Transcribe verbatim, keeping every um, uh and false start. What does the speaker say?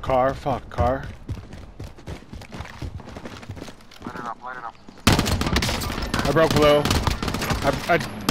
Car, fuck, car. Light it up, light it up. I broke low. I, I